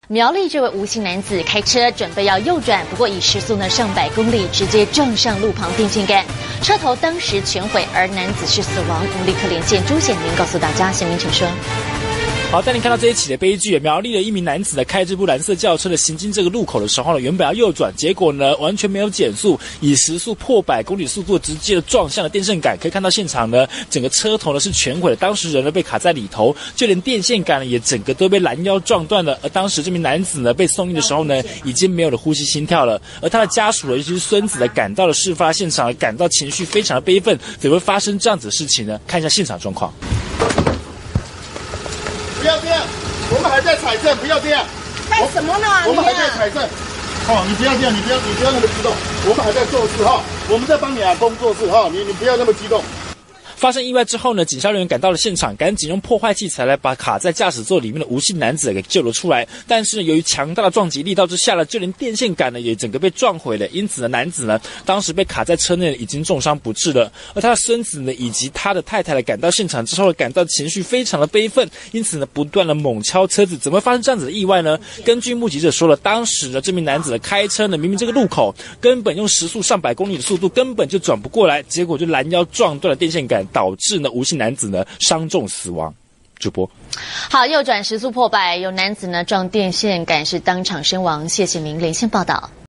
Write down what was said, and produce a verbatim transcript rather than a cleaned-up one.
苗栗这位吴姓男子开车准备要右转，不过以时速呢上百公里，直接撞上路旁电线杆，车头当时全毁，而男子是死亡。我们立刻连线朱显明，告诉大家，显明请说。 好，带您看到这一起的悲剧。苗栗的一名男子呢，开这部蓝色轿车的行经这个路口的时候呢，原本要右转，结果呢完全没有减速，以时速破百公里速度直接的撞向了电线杆。可以看到现场呢，整个车头呢是全毁的，当时人呢被卡在里头，就连电线杆呢也整个都被拦腰撞断了。而当时这名男子呢被送医的时候呢，已经没有了呼吸心跳了。而他的家属呢，尤其是孙子呢，赶到了事发现场，感到情绪非常的悲愤。怎么会发生这样子的事情呢？看一下现场状况。 不要这样，我们还在采证，不要这样。 干什么呢？ 我们还在采证。哦，你不要这样，你不要，你不要那么激动。我们还在做事哈，我们在帮你阿公做事哈，你你不要那么激动。 发生意外之后呢，警消人员赶到了现场，赶紧用破坏器材来把卡在驾驶座里面的吴姓男子给救了出来。但是呢，由于强大的撞击力道之下呢，就连电线杆呢也整个被撞毁了。因此呢，男子呢当时被卡在车内已经重伤不治了。而他的孙子呢以及他的太太呢赶到现场之后，感到情绪非常的悲愤，因此呢不断的猛敲车子。怎么会发生这样子的意外呢？根据目击者说了，当时呢这名男子的开车呢，明明这个路口根本用时速上百公里的速度根本就转不过来，结果就拦腰撞断了电线杆，导致呢吴姓男子呢伤重死亡。主播， 好，右转时速破百，有男子呢撞电线杆是当场身亡。谢谢您连线报道。